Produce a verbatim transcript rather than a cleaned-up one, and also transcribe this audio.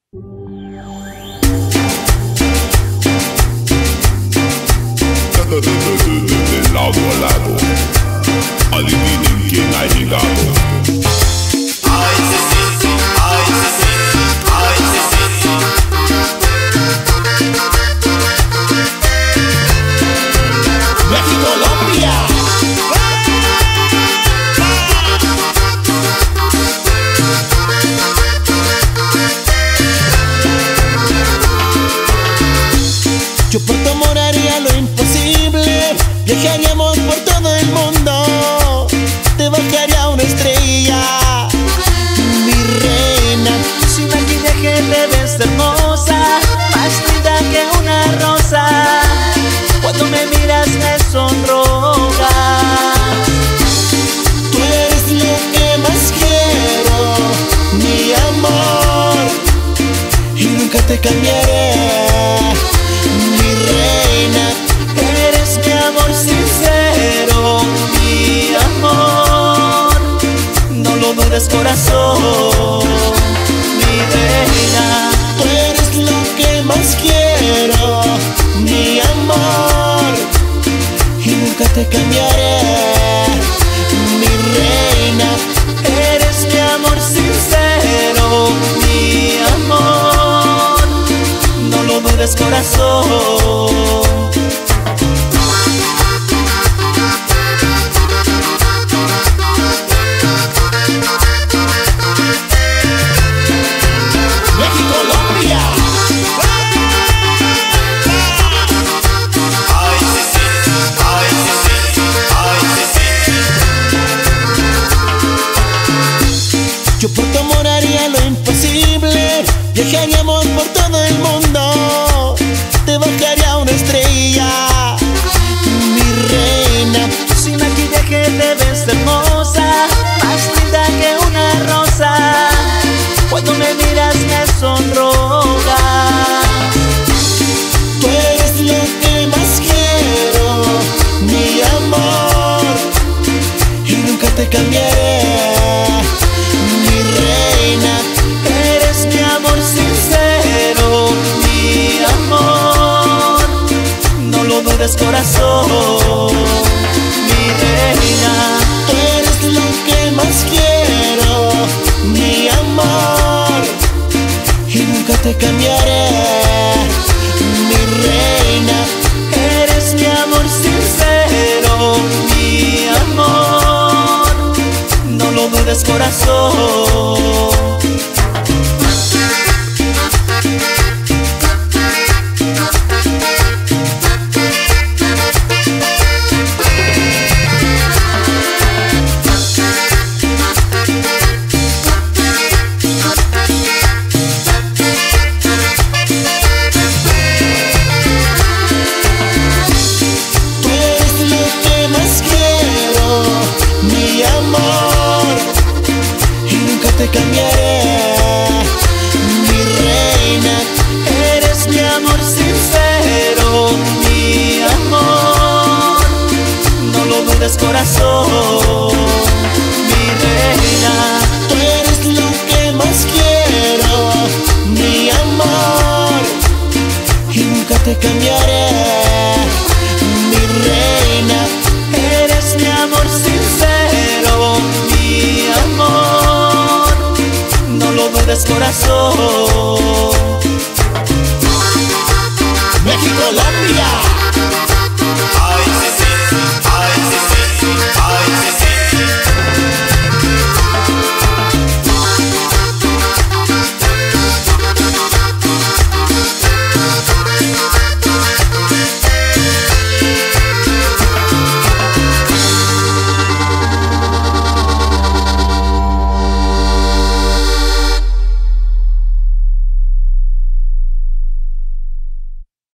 De lado a lado, adivinen quién ha llegado. Ay, sí, sí, ay, sí, sí, ay, sí, sí. México, Colombia. Yo por tu amor haría lo imposible, viajaríamos por todo el mundo, te bajaría una estrella, mi reina. Sin maquillaje te ves hermosa, más linda que una rosa. Cuando me miras me sonrojas. Tú eres lo que más quiero, mi amor, y nunca te cambiaré. Mi reina, eres mi amor sincero, mi amor, no lo dudes corazón, mi reina. tú eres lo que más quiero, mi amor, y nunca te cambiaré. Mi reina, Eres mi amor sincero, mi amor, no lo dudes corazón. México, Colombia. Ay, sí, sí, ay, sí, sí, ay, sí, sí. yo por tu amor haría lo imposible, viajaríamos por todo el mundo, te bajaría una estrella, mi reina. Sin maquillaje te ves hermosa, más linda que una rosa. Cuando me miras me sonrojas. Tú eres lo que más quiero, mi amor, y nunca te cambiaré. Mi reina, Eres mi amor sincero, mi amor, no lo dudes corazón, mi reina. tú eres lo que más quiero, mi amor, y nunca te cambiaré. Mi reina, Eres mi amor sincero, mi amor, no lo dudes corazón. tú eres lo que más quiero, mi amor, y nunca te cambiaré. Mi reina, Eres mi amor sincero, mi amor, no lo dudes corazón, mi reina. tú eres lo que más quiero, mi amor, y nunca te cambiaré. Mi reina, Eres mi amor sincero, mi amor, no lo dudes corazón.